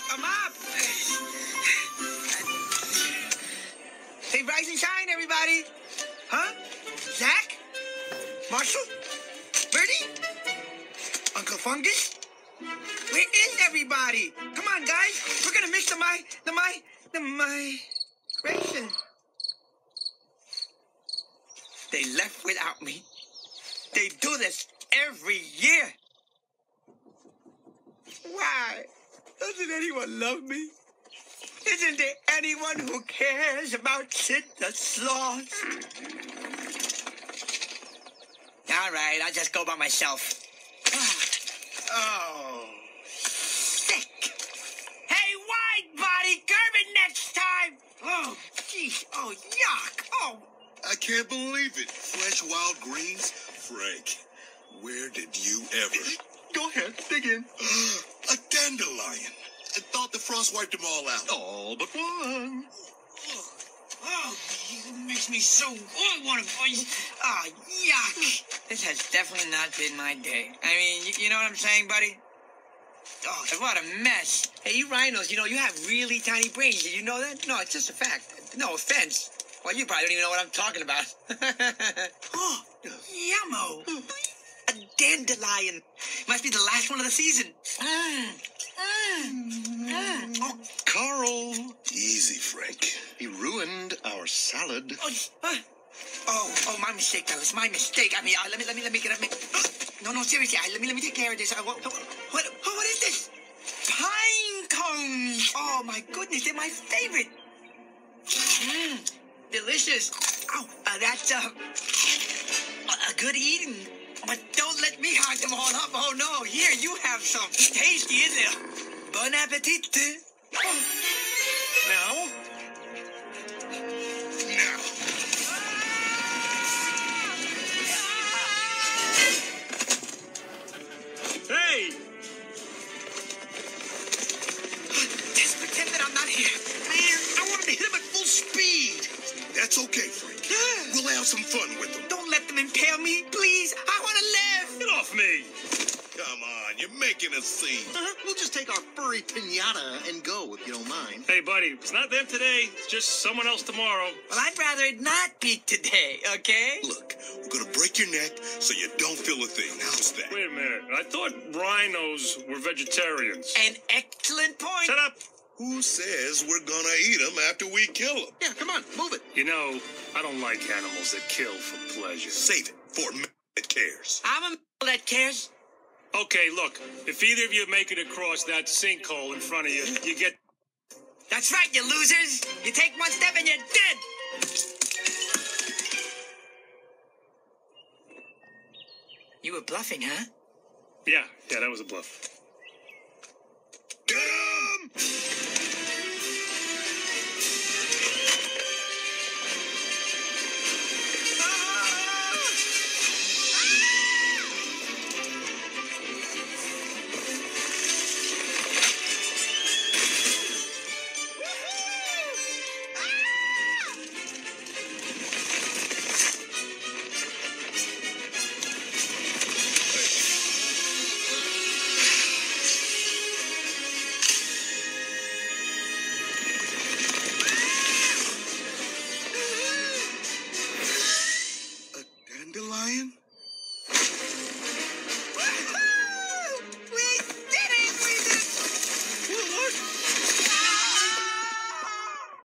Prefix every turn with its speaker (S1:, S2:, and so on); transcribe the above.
S1: I'm up. Hey, rise and shine, everybody. Huh? Zach? Marshall? Bertie? Uncle Fungus? Where is everybody? Come on, guys. We're gonna miss the migration. They left without me. They do this every year. Why? Doesn't anyone love me? Isn't there anyone who cares about Sid the Sloth? All right, I'll just go by myself. Oh, sick. Hey, wide body, curb it next time. Oh, jeez. Oh, yuck. Oh.
S2: I can't believe it. Fresh wild greens? Frank, where did you ever?
S3: Go ahead, dig in.
S2: A dandelion. I thought the frost wiped them all out.
S3: All but one.
S1: Oh, it makes me so... Oh, I want to... Oh, yuck. This has definitely not been my day. I mean, you know what I'm saying, buddy? Oh, what a mess. Hey, you rhinos, you know, you have really tiny brains. Did you know that? No, it's just a fact. No offense. Well, you probably don't even know what I'm talking about. Oh, yummo. A dandelion. Must be the last one of the season. Oh,
S2: Carl. Easy, Frank.
S3: He ruined our salad.
S1: Oh, my mistake, fellas. My mistake. I mean, let me get up. No, seriously. Let me take care of this. What is this? Pine cones. Oh, my goodness. They're my favorite. Delicious. Oh, that's a good eating. But don't let me hog them all up. Oh, no. Here, you have some. Tasty, isn't it? Bon appetit. Oh. Now?
S4: Hey!
S1: Just pretend that I'm not here.
S2: Man, I wanted to hit him at full speed. That's okay, Frank. We'll have some fun with them.
S1: Don't let them impale me, please. I want to live.
S4: Get off me!
S2: Come on, you're making a scene.
S3: We'll just take our furry pinata and go, if you don't mind.
S4: Hey, buddy, it's not them today. It's just someone else tomorrow.
S1: Well, I'd rather it not be today, okay?
S2: Look, we're gonna break your neck so you don't feel a thing. How's that?
S4: Wait a minute. I thought rhinos were vegetarians.
S1: An excellent point.
S4: Shut up!
S2: Who says we're gonna eat them after we kill them?
S3: Yeah, come on, move it.
S4: You know, I don't like animals that kill for pleasure.
S2: Save it for a man that cares.
S1: I'm a that cares.
S4: Okay, look. If either of you make it across that sinkhole in front of you, you get...
S1: That's right, you losers. You take one step and you're dead. You were bluffing, huh?
S4: Yeah, that was a bluff.